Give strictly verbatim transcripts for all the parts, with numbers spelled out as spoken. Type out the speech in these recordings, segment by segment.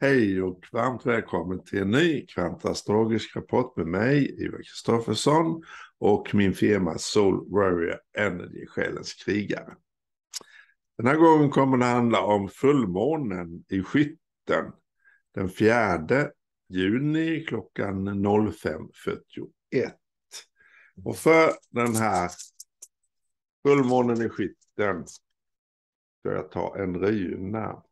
Hej och varmt välkommen till en ny kvantastrologisk rapport med mig, Ivar Kristoffersson, och min firma Soul Warrior Energy, själens krigare. Den här gången kommer det handla om fullmånen i Skytten den fjärde juni klockan fem fyrtioett. Och för den här fullmånen i Skytten ska jag ta en runa.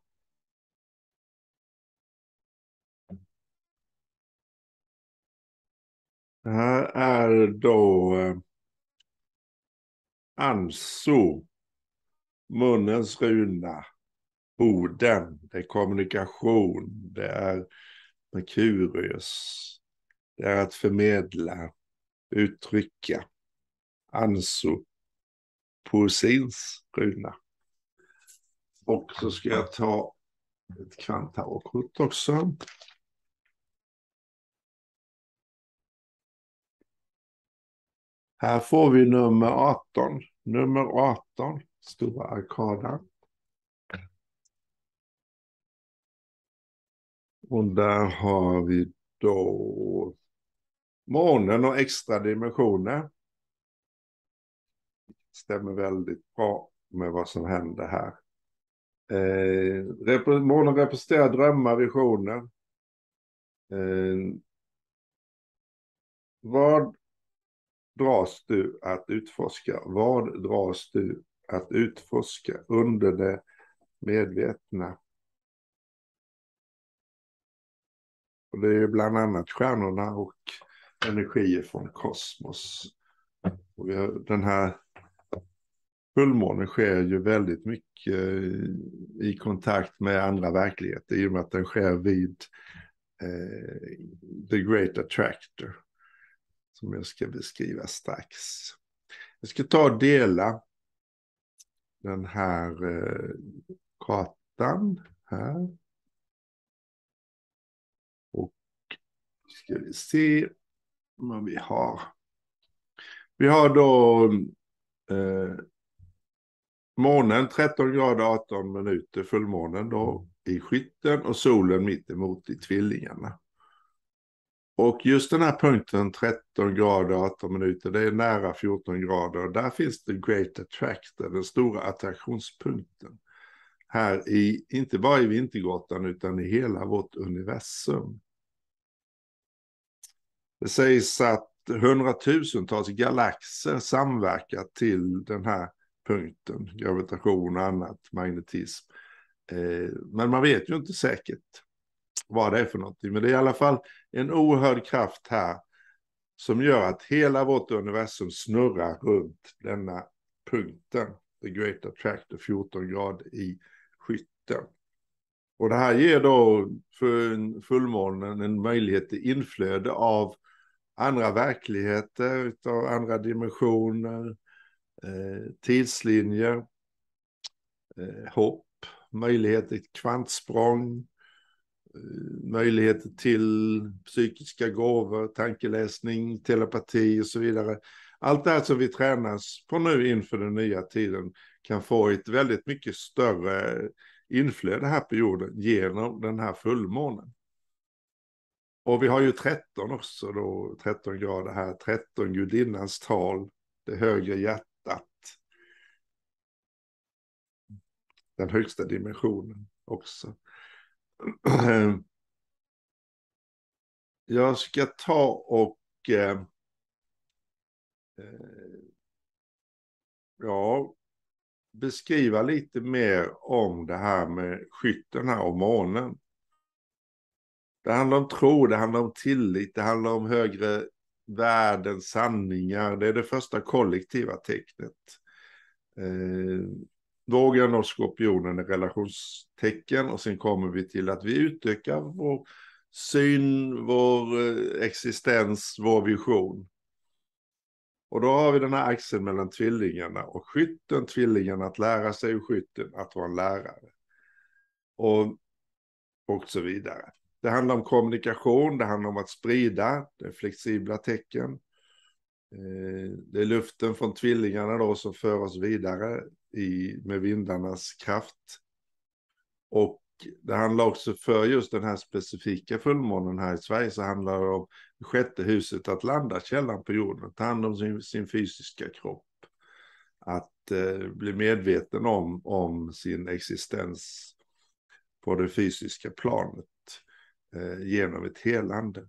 Det här är då eh, Anso, munnens runa, orden, det är kommunikation, det är Merkurius, det är att förmedla, uttrycka. Anso, poesins runa. Och så ska jag ta ett kvantarokort också. Här får vi nummer arton. Nummer arton, stora arkada. Och där har vi då månen och extra dimensioner. Stämmer väldigt bra med vad som händer här. Eh, rep månen representerar drömmar, visioner. Eh, vad dras du att utforska? Vad dras du att utforska under det medvetna? Och det är bland annat stjärnorna och energier från kosmos. Och vi har, den här fullmånen sker ju väldigt mycket i kontakt med andra verkligheter i och med att den sker vid eh, The Great Attractor, som jag ska beskriva strax. Jag ska ta och dela den här eh, kartan här. Och ska vi se vad vi har. Vi har då eh, månen tretton grader arton minuter, fullmånen då i Skytten och solen mitt emot i Tvillingarna. Och just den här punkten tretton grader arton minuter, det är nära fjorton grader. Och där finns det Great Attractor, den stora attraktionspunkten. Här i, inte bara i Vintergatan utan i hela vårt universum. Det sägs att hundratusentals galaxer samverkar till den här punkten. Gravitation och annat, magnetism. Eh, men man vet ju inte säkert vad det är för någonting. Men det är i alla fall en oerhörd kraft här som gör att hela vårt universum snurrar runt denna punkten. The Great Attractor, fjorton grader i Skytten. Och det här ger då för fullmånen en möjlighet till inflöde av andra verkligheter, av andra dimensioner, eh, tidslinjer, eh, hopp, möjligheter till kvantsprång, möjligheter till psykiska gåvor, tankeläsning, telepati och så vidare. Allt det här som vi tränas på nu inför den nya tiden kan få ett väldigt mycket större inflöde här på jorden genom den här fullmånen. Och vi har ju tretton också då, tretton grader här, tretton gudinnans tal, det högre hjärtat, den högsta dimensionen också. Jag ska ta och eh, ja, beskriva lite mer om det här med Skytten här och månen. Det handlar om tro, det handlar om tillit, det handlar om högre värden, sanningar. Det är det första kollektiva tecknet. Eh, Vågen och skorpionen är relationstecken och sen kommer vi till att vi utökar vår syn, vår eh, existens, vår vision. Och då har vi den här axeln mellan tvillingarna och Skytten, tvillingarna att lära sig och Skytten att vara en lärare. Och, och så vidare. Det handlar om kommunikation, det handlar om att sprida, det är flexibla tecken. Eh, det är luften från tvillingarna då som för oss vidare i, med vindarnas kraft. Och det handlar också för just den här specifika fullmånen här i Sverige, så handlar det om det sjätte huset, att landa källan på jorden, att ta hand om sin, sin fysiska kropp. Att eh, bli medveten om, om sin existens på det fysiska planet eh, genom ett helande.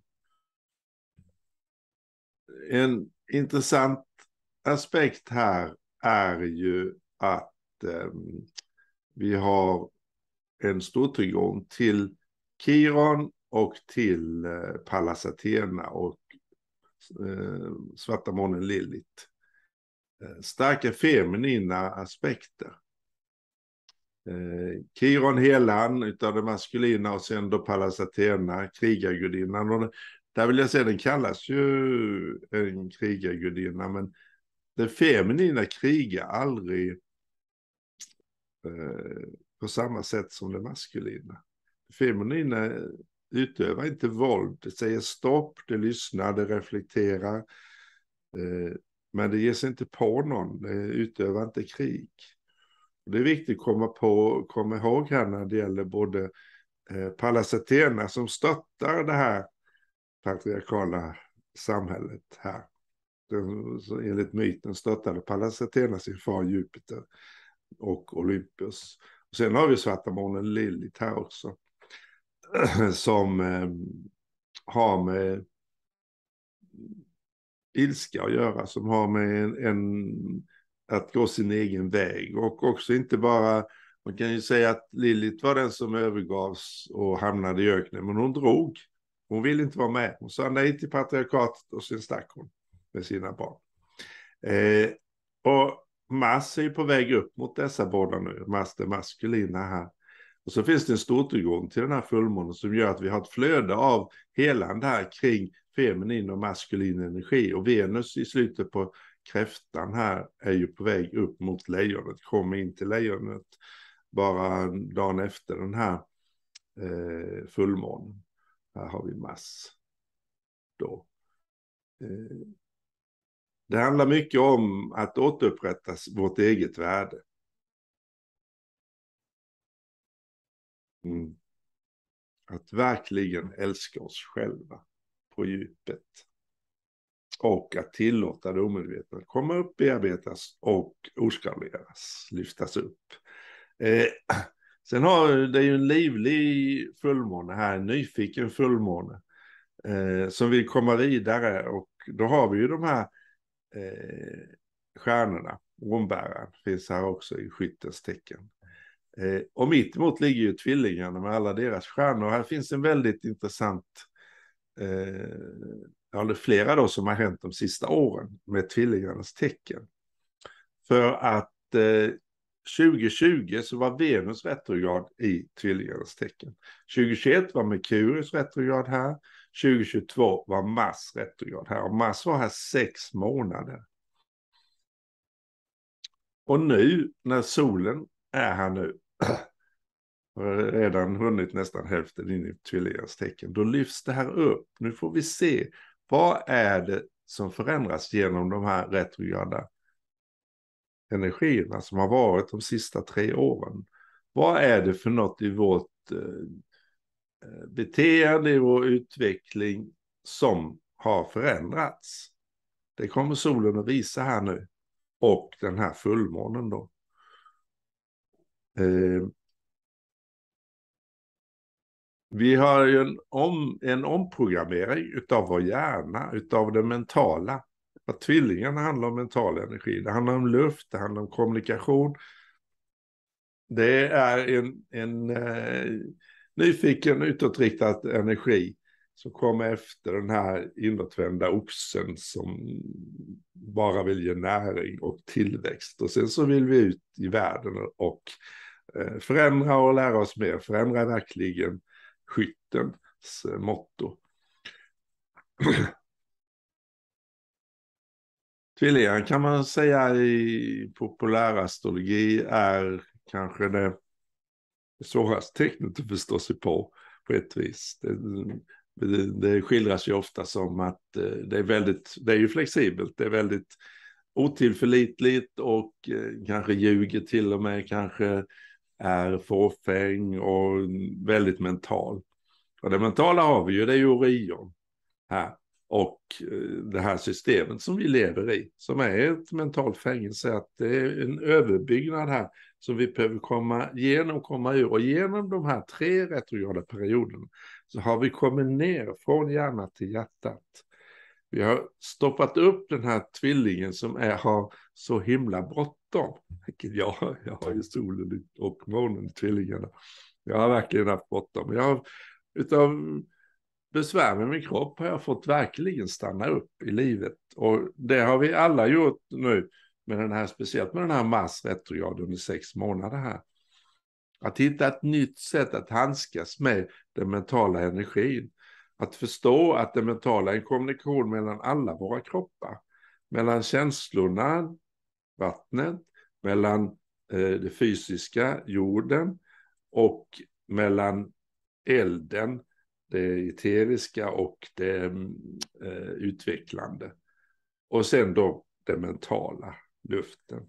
En intressant aspekt här är ju att eh, vi har en stor tillgång till Kiron och till eh, Pallas Athena och eh, svarta månen Lilith. Eh, starka feminina aspekter. Eh, Kiron helan utav det maskulina, och sen då Pallas Athena, krigargudinnan. Och där vill jag säga, den kallas ju en krigargudinna, men det feminina krigar aldrig eh, på samma sätt som det maskulina. Det feminina utövar inte våld, det säger stopp, det lyssnar, det reflekterar. Eh, men det ger sig inte på någon, det utövar inte krig. Det är viktigt att komma, på, komma ihåg här när det gäller både eh, Pallas Athena som stöttar det här patriarkala samhället här. Den, enligt myten stöttade Pallas Athena sin far Jupiter och Olympus. Och sen har vi svarta månen Lilith här också, som eh, har med ilska att göra, som har med en, en att gå sin egen väg, och också inte bara, man kan ju säga att Lilith var den som övergavs och hamnade i öknen, men hon drog, hon ville inte vara med, hon sa nej till patriarkatet och sen stack hon med sina barn. Eh, och Mars är ju på väg upp mot dessa båda nu, Mars det maskulina här. Och så finns det en stor tillgång till den här fullmånen som gör att vi har ett flöde av helande här kring feminin och maskulin energi. Och Venus i slutet på kräftan här är ju på väg upp mot lejonet, kommer in till lejonet bara dagen efter den här eh, fullmånen. Här har vi Mars då. Eh, det handlar mycket om att återupprätta vårt eget värde. Mm. Att verkligen älska oss själva på djupet. Och att tillåta det omedvetna att komma upp, bearbetas och oskaligeras, lyftas upp. Eh, sen har det ju en livlig fullmåne här, en nyfiken fullmåne. Eh, som vill komma vidare, och då har vi ju de här eh, stjärnorna. Ormbäraren finns här också i skyttens tecken. Eh, och mitt emot ligger ju tvillingarna med alla deras stjärnor. Här finns en väldigt intressant, eh, ja, det är flera då som har hänt de sista åren med tvillingarnas tecken. För att eh, tjugo tjugo så var Venus retrograd i tvillingarnas tecken. tjugo tjugoett var Merkurius retrograd här. tjugo tjugotvå var Mars retrograd här. Och Mars var här sex månader. Och nu när solen är här nu, har redan hunnit nästan hälften in i tvillingarnas tecken, då lyfts det här upp. Nu får vi se, vad är det som förändras genom de här retrograda energierna som har varit de sista tre åren. Vad är det för något i vårt eh, beteende, i vår utveckling som har förändrats? Det kommer solen att visa här nu. Och den här fullmånen då. Eh, vi har ju en, om, en omprogrammering utav vår hjärna, utav det mentala. Att tvillingarna handlar om mental energi. Det handlar om luft, det handlar om kommunikation. Det är en, en eh, nyfiken utåtriktad energi som kommer efter den här inåtvända oxen som bara vill ge näring och tillväxt. Och sen så vill vi ut i världen och eh, förändra och lära oss mer. Förändra verkligen skyttens eh, motto. Tvillingar kan man säga i populär astrologi är kanske det svåraste tecknet att förstå sig på, på ett vis. Det, det, det skildras ju ofta som att det är väldigt, det är ju flexibelt, det är väldigt otillförlitligt och kanske ljuger till och med, kanske är fåfäng och väldigt mental. Och det mentala har vi ju, det är ju Orion här. Och det här systemet som vi lever i, som är ett mentalt fängelse, att det är en överbyggnad här som vi behöver komma igenom, komma ur. Och genom de här tre retrograda perioderna så har vi kommit ner från hjärna till hjärtat. Vi har stoppat upp den här tvillingen som är, har så himla bråttom. Jag, jag har ju solen och månen i tvillingarna. Jag har verkligen haft bråttom. Jag har utav besvär med min kropp har jag fått verkligen stanna upp i livet. Och det har vi alla gjort nu, med den här, speciellt med den här Mars retrograd under sex månader här. Att hitta ett nytt sätt att handskas med den mentala energin. Att förstå att det mentala är en kommunikation mellan alla våra kroppar. Mellan känslorna, vattnet, mellan eh, det fysiska, jorden, och mellan elden, det eteriska och det eh, utvecklande. Och sen då det mentala, luften.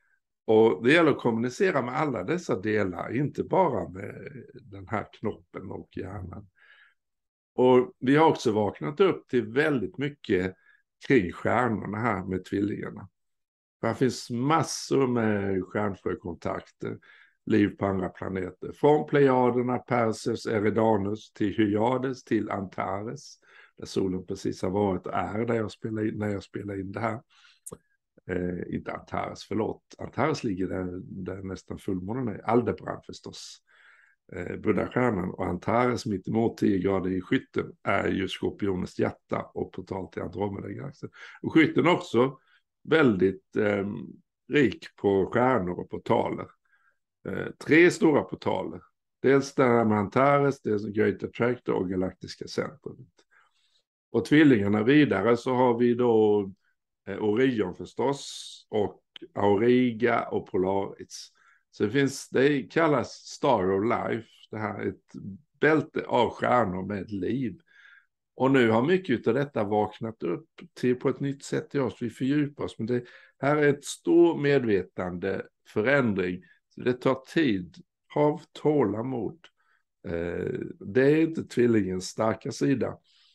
Och det gäller att kommunicera med alla dessa delar, inte bara med den här knoppen och hjärnan. Och vi har också vaknat upp till väldigt mycket kring stjärnorna här med tvillingarna. Här finns massor med stjärnsjökontakter, liv på andra planeter. Från Plejaderna, Perseus, Eridanus till Hyades till Antares, där solen precis har varit och är där jag spelar in, när jag spelar in det här. Eh, inte Antares, förlåt. Antares ligger där, där nästan fullmånen är. Aldebaran förstås. Eh, Buddha-stjärnan, och Antares mitt emot tio grader i Skytten är ju Skorpionens hjärta och portal till Andromeda-galaxen. Och Skytten också väldigt eh, rik på stjärnor och portaler. Eh, tre stora portaler. Dels där med Antares, dels Great Attractor och Galaktiska centrumet. Och tvillingarna vidare så har vi då eh, Orion förstås, och Auriga och Polaris. Så det finns, det kallas Star of Life, det här ett bälte av stjärnor med liv. Och nu har mycket av detta vaknat upp till på ett nytt sätt i oss. Vi fördjupar oss, men det här är ett stor medvetande förändring. Så det tar tid, hav tålamod. Eh, det är inte tvillingens starka sida,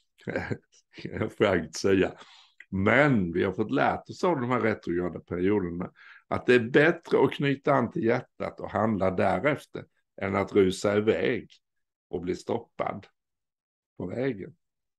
jag får säga. Men vi har fått lärt oss av de här retrograda perioderna att det är bättre att knyta an till hjärtat och handla därefter än att rusa iväg och bli stoppad på vägen.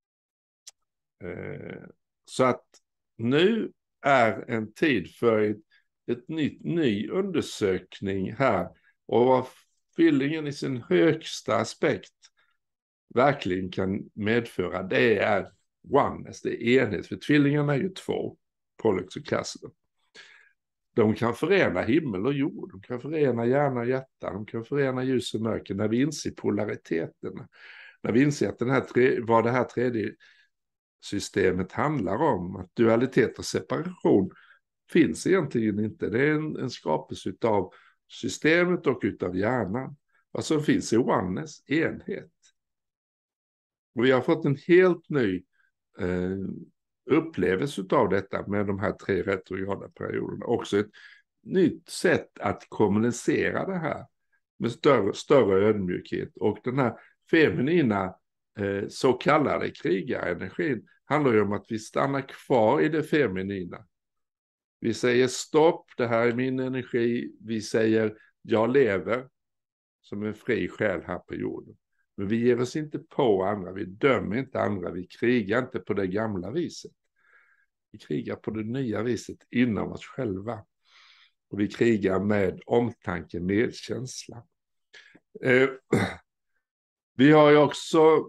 Eh, så att nu är en tid för ett, ett nytt, ny undersökning här, och vad tvillingen i sin högsta aspekt verkligen kan medföra, det är oneness, det är enhet. För tvillingarna är ju två, Pollux och Castor. De kan förena himmel och jord, de kan förena hjärna och hjärta, de kan förena ljus och mörker när vi inser polariteterna. När vi inser att den här tre, vad det här tredje systemet handlar om, att dualitet och separation finns egentligen inte. Det är en, en skapelse av systemet och utav hjärnan. Vad som finns i oneness, enhet. Och vi har fått en helt ny eh, upplevelse av detta med de här tre retrograda perioderna. Också ett nytt sätt att kommunicera det här med större, större ödmjukhet. Och den här feminina eh, så kallade krigarenergin handlar ju om att vi stannar kvar i det feminina. Vi säger stopp, det här är min energi. Vi säger jag lever som en fri själ här på jorden. Men vi ger oss inte på andra, vi dömer inte andra, vi krigar inte på det gamla viset. Vi krigar på det nya viset inom oss själva. Och vi krigar med omtanke, medkänsla. Eh, vi har ju också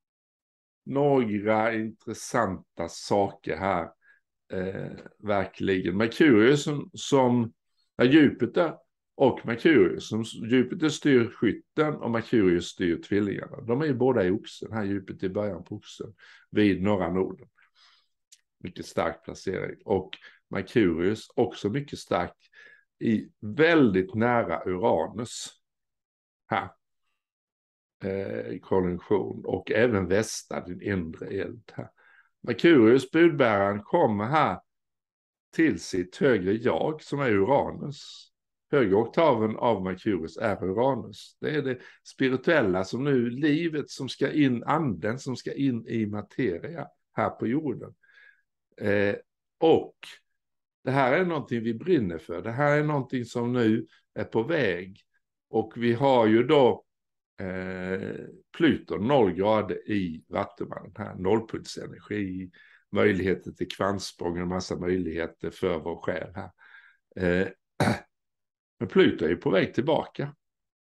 några intressanta saker här. Eh, verkligen. Merkurius som, som är Jupiter och Merkurius. Som, Jupiter styr Skytten och Merkurius styr tvillingarna. De är ju båda i Oxen. Här Jupiter i början på Oxen. Vid norra Norden. Mycket stark placering. Och Merkurius också mycket stark i väldigt nära Uranus. Här. Eh, i konjunktion. Och även Västa, din inre eld här. Merkurius, budbäraren, kommer här till sitt högre jag som är Uranus. höga oktaven av Merkurius är Uranus. Det är det spirituella som nu, livet som ska in, anden som ska in i materia här på jorden. Eh, och det här är någonting vi brinner för. Det här är någonting som nu är på väg. Och vi har ju då eh, Pluton noll grader i Vattumannen här. Nollpulsenergi, möjligheter till kvantsprång och en massa möjligheter för vår själ här. Eh, men Pluton är ju på väg tillbaka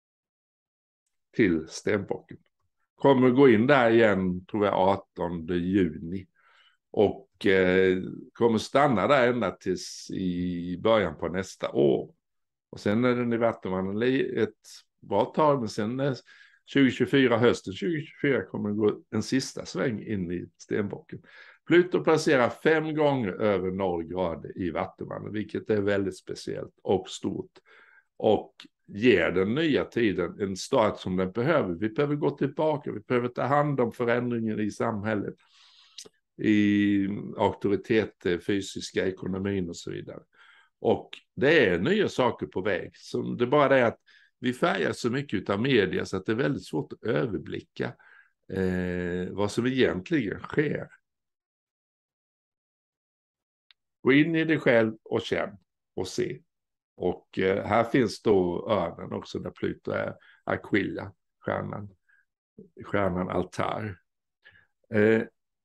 till Stenbocken. Kommer gå in där igen, tror jag, artonde juni. Och eh, kommer stanna där ända tills i början på nästa år. Och sen är den i Vattumannen ett bra tag, men sen är tjugo tjugofyra, hösten tjugo tjugofyra kommer gå en sista sväng in i Stenbocken. Pluto placerar fem gånger över noll grader i Vattumannen, vilket är väldigt speciellt och stort. Och ger den nya tiden en start som den behöver. Vi behöver gå tillbaka, vi behöver ta hand om förändringen i samhället, i auktoritet, fysiska ekonomin och så vidare. Och det är nya saker på väg. Så det är bara det att vi färgar så mycket av media så att det är väldigt svårt att överblicka eh, vad som egentligen sker. Gå in i dig själv och känn och se. Och eh, här finns då örnen också där Pluto är Aquila, stjärnan, stjärnan Altar. Eh,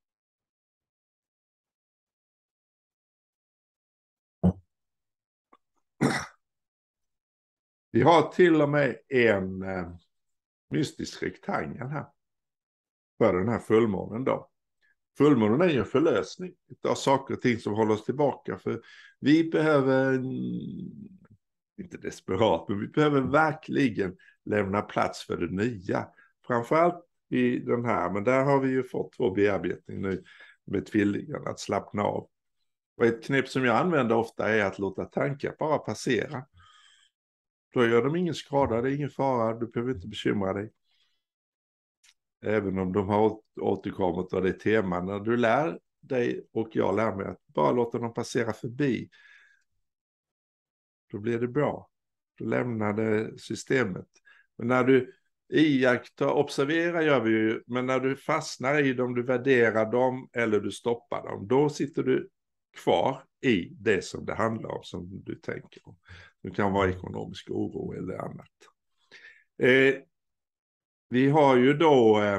Vi har till och med en eh, mystisk rektangel här för den här fullmånen då. Fullmånen är ju en förlösning av saker och ting som håller oss tillbaka. För vi behöver, inte desperat, men vi behöver verkligen lämna plats för det nya. Framförallt i den här, men där har vi ju fått vår bearbetning nu med tvillingarna, att slappna av. Och ett knep som jag använder ofta är att låta tankar bara passera. Då gör de ingen skada, det är ingen fara, du behöver inte bekymra dig. Även om de har återkommit av det tema. När du lär dig och jag lär mig att bara låta dem passera förbi, då blir det bra. Då lämnar det systemet. Men när du iakttar, observera gör vi ju, men när du fastnar i dem, du värderar dem eller du stoppar dem, då sitter du kvar i det som det handlar om, som du tänker om. Det kan vara ekonomisk oro eller annat. Eh, vi har ju då eh,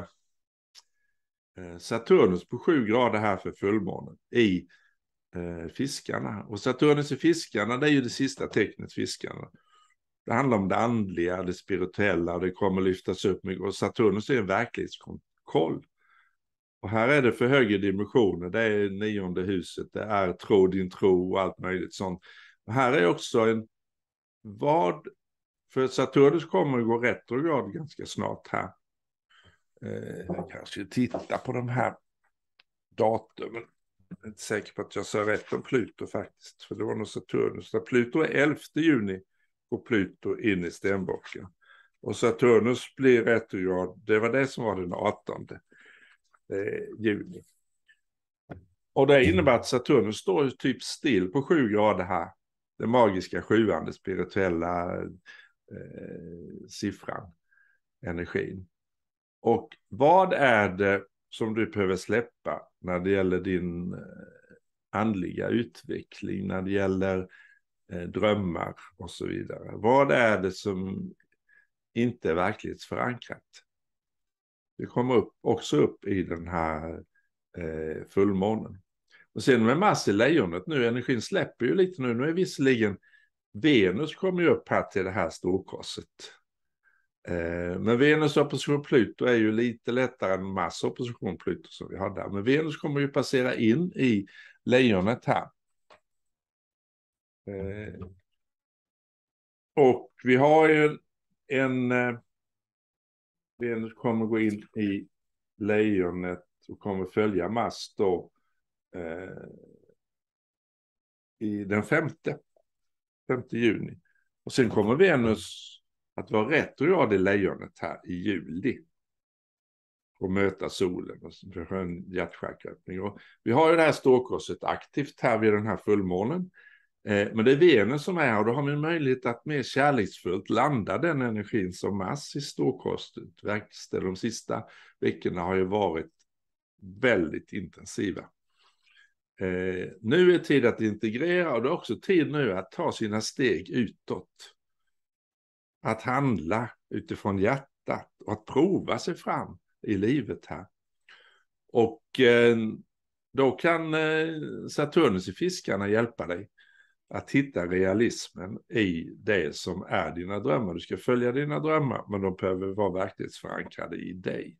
Saturnus på sju grader här för fullmånen i eh, fiskarna. Och Saturnus i fiskarna, det är ju det sista tecknet, fiskarna. Det handlar om det andliga, det spirituella, det kommer lyftas upp mycket. Och Saturnus är en verklighetskoll. Och här är det för högre dimensioner, det är nionde huset, det är tro din tro och allt möjligt sånt. Och här är också en, vad, för Saturnus kommer att gå retrograd ganska snart här. Eh, jag kanske tittar på de här datumen. Jag är inte säker på att jag sa rätt om Pluto faktiskt, för det var nog Saturnus. Så Pluto är elfte juni går Pluto in i Stenbocken. Och Saturnus blir retrograd, det var det som var den artonde juni. Och det innebär att Saturnus står typ still på sju grader här. Den magiska sjuan, den spirituella eh, siffran, energin. Och vad är det som du behöver släppa när det gäller din eh, andliga utveckling, när det gäller eh, drömmar och så vidare? Vad är det som inte är verklighetsförankrat? Det kommer upp, också upp i den här eh, fullmånen. Och sen med Mars i lejonet nu, energin släpper ju lite nu. Nu är visserligen Venus kommer ju upp här till det här storkorset. Eh, men Venus opposition Pluto är ju lite lättare än Mars opposition Pluto som vi har där. Men Venus kommer ju passera in i lejonet här. Eh, och vi har ju en... en Venus kommer gå in i lejonet och kommer följa Mars då eh, i den femte, femte juni. Och sen kommer Venus att vara retrograd i lejonet här i juli och möta solen och för en hjärtchakräppning. Och vi har ju det här ståkorset aktivt här vid den här fullmånen. Eh, men det är Venus som är här och då har man möjlighet att mer kärleksfullt landa den energin som Mars i storkorset verkställer. De sista veckorna har ju varit väldigt intensiva. Eh, nu är tid att integrera och det är också tid nu att ta sina steg utåt. Att handla utifrån hjärtat och att prova sig fram i livet här. Och eh, då kan eh, Saturnus i fiskarna hjälpa dig att hitta realismen i det som är dina drömmar. Du ska följa dina drömmar, men de behöver vara verklighetsförankrade i dig.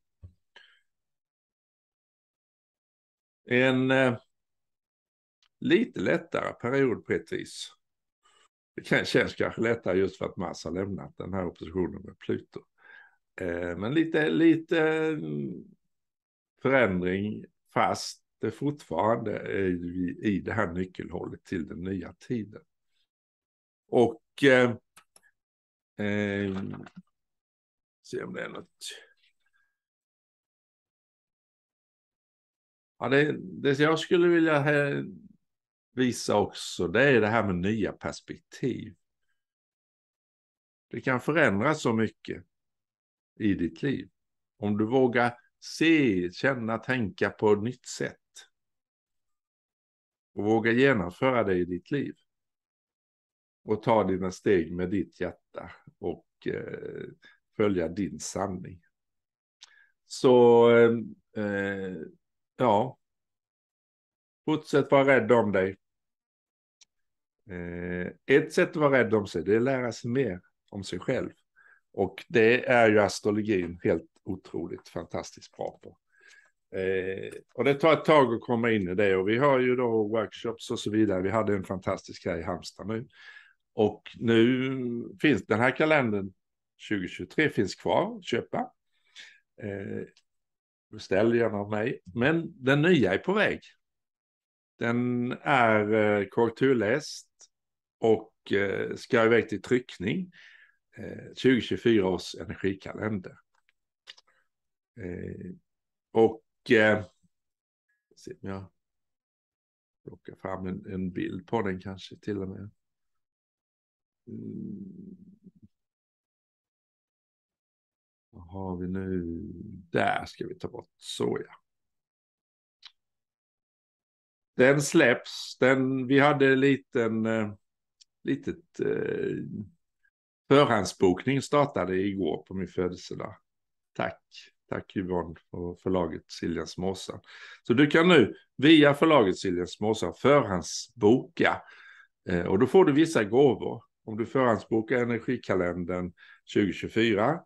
En eh, lite lättare period på ett vis. Det kan, känns kanske lättare just för att Mars har lämnat den här oppositionen med Pluto. Eh, men lite, lite förändring, fast det fortfarande är i, i det här nyckelhållet till den nya tiden. Och eh, eh, se om det är något. Ja, det, det jag skulle vilja här visa också, det är det här med nya perspektiv. Det kan förändras så mycket i ditt liv. Om du vågar se, känna, tänka på ett nytt sätt. Och våga genomföra det i ditt liv. Och ta dina steg med ditt hjärta och eh, följa din sanning. Så eh, ja, fortsätt vara rädd om dig. Eh, ett sätt att vara rädd om sig, det är att lära sig mer om sig själv. Och det är ju astrologin helt otroligt fantastiskt bra på. Eh, och det tar ett tag att komma in i det. Och vi har ju då workshops och så vidare. Vi hade en fantastisk här i Halmstad nu. Och nu finns den här kalendern tjugo tjugotre finns kvar att köpa. Eh, beställ gärna av mig. Men den nya är på väg. Den är eh, korrekturläst och eh, ska iväg till tryckning. Eh, tjugo tjugofyra års energikalender. Eh, och eh, se om jag plockar fram en, en bild på den kanske till och med. Mm. Vad har vi nu? Där ska vi ta bort så ja. Den släpps. Den, vi hade en liten eh, litet eh, förhandsbokning startade igår på min födelsedag. Tack. Tack Yvonne för förlaget Siljans Måsa. Så du kan nu via förlaget Siljans Måsa förhandsboka. Eh, och då får du vissa gåvor. Om du förhandsbokar energikalendern tjugo tjugofyra.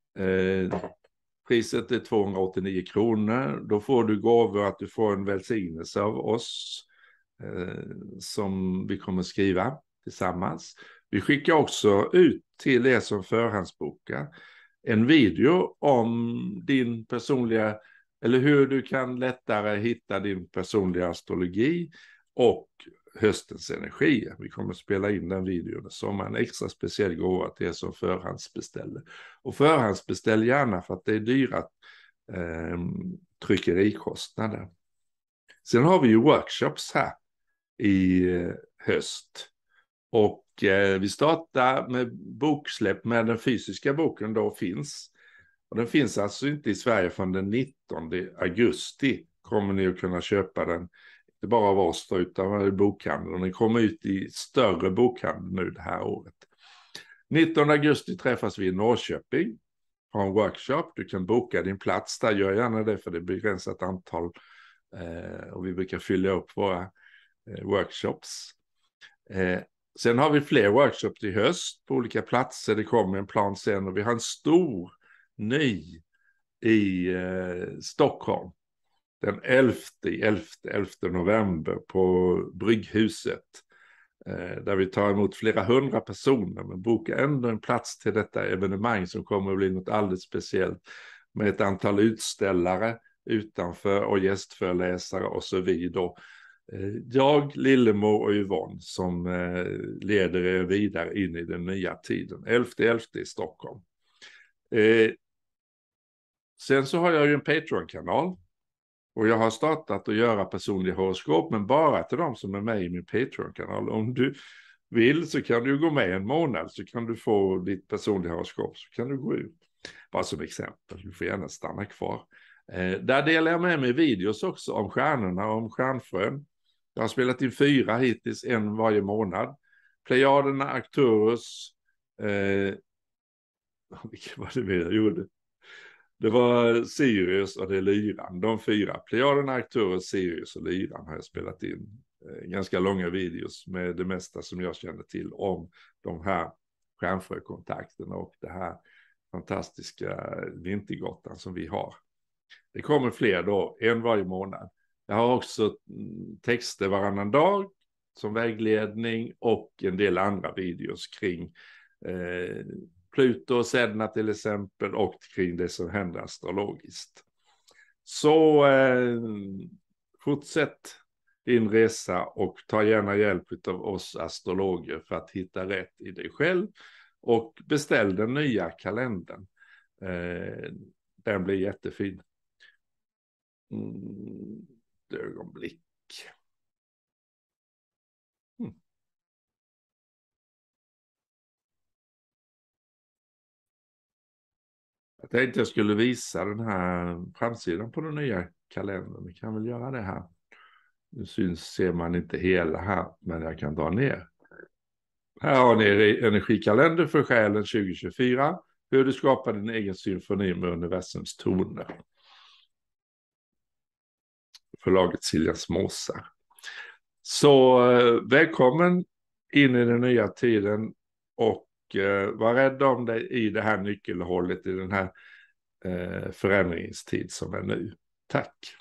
Eh, priset är tvåhundraåttionio kronor. Då får du gåvor att du får en välsignelse av oss. Eh, som vi kommer skriva tillsammans. Vi skickar också ut till er som förhandsbokar en video om din personliga, eller hur du kan lättare hitta din personliga astrologi och höstens energi. Vi kommer att spela in den videon som en extra speciell gåva till er som förhandsbeställer. Och förhandsbeställ gärna för att det är dyra eh, tryckerikostnader. Sen har vi ju workshops här i eh, höst. Och eh, vi startar med boksläpp med den fysiska boken då finns. Och den finns alltså inte i Sverige från den nittonde augusti. Kommer ni att kunna köpa den. Inte bara av oss då, utan i bokhandeln. Den kommer ut i större bokhandel nu det här året. nittonde augusti träffas vi i Norrköping. Har en workshop. Du kan boka din plats där. Gör gärna det för det är begränsat antal. Eh, och vi brukar fylla upp våra eh, workshops. Eh, Sen har vi fler workshops i höst på olika platser. Det kommer en plan sen och vi har en stor ny i eh, Stockholm. Den elfte november på Brygghuset. Eh, där vi tar emot flera hundra personer. Men bokar ändå en plats till detta evenemang som kommer att bli något alldeles speciellt. Med ett antal utställare utanför och gästföreläsare och så vidare. Jag, Lillemor och Yvonne som eh, leder er vidare in i den nya tiden. elfte elfte i Stockholm. Eh, sen så har jag ju en Patreon-kanal. Och jag har startat att göra personliga horoskop, men bara till de som är med i min Patreon-kanal. Om du vill så kan du gå med en månad, så kan du få ditt personliga horoskop, så kan du gå ut. Bara som exempel, du får gärna stanna kvar. Eh, där delar jag med mig videos också om stjärnorna och om stjärnfrön. Jag har spelat in fyra hittills, en varje månad. Plejaderna, Arcturus, eh, vilket var det mer jag gjorde? Det var Sirius och det är Lyran. De fyra. Plejaderna, Arcturus, Sirius och Lyran har jag spelat in. Eh, ganska långa videos med det mesta som jag känner till om de här stjärnfrökontakterna och det här fantastiska vintergottan som vi har. Det kommer fler då, en varje månad. Jag har också texter varannan dag som vägledning och en del andra videos kring eh, Pluto och Sedna till exempel, och kring det som händer astrologiskt. Så eh, fortsätt din resa och ta gärna hjälp av oss astrologer för att hitta rätt i dig själv, och beställ den nya kalendern. Eh, den blir jättefin. Mm, ett ögonblick. Mm. Jag tänkte jag skulle visa den här framsidan på den nya kalendern. Vi kan väl göra det här. Nu syns, ser man inte hela här, men jag kan dra ner. Här har ni energikalender för själen tjugo tjugofyra. Hur du skapar din egen symfoni med universums toner. Förlaget Siljas Måsar. Så eh, välkommen in i den nya tiden, och eh, var rädd om dig i det här nyckelhållet, i den här eh, förändringstid som är nu. Tack!